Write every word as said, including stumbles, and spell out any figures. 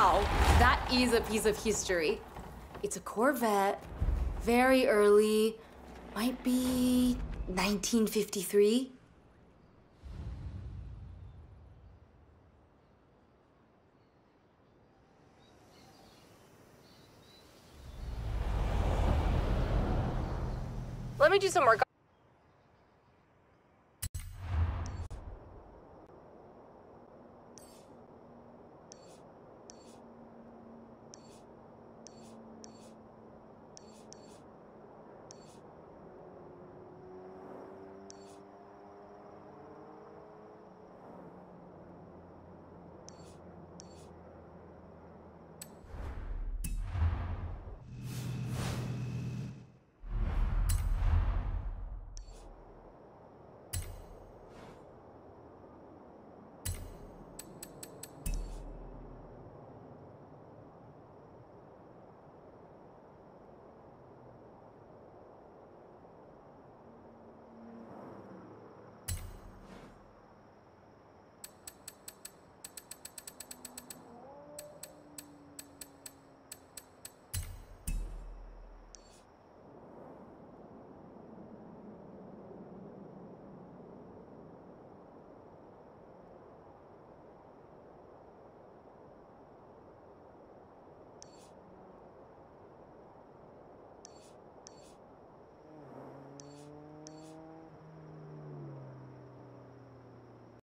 Wow, that is a piece of history. It's a Corvette, very early, might be nineteen fifty-three. Let me do some work.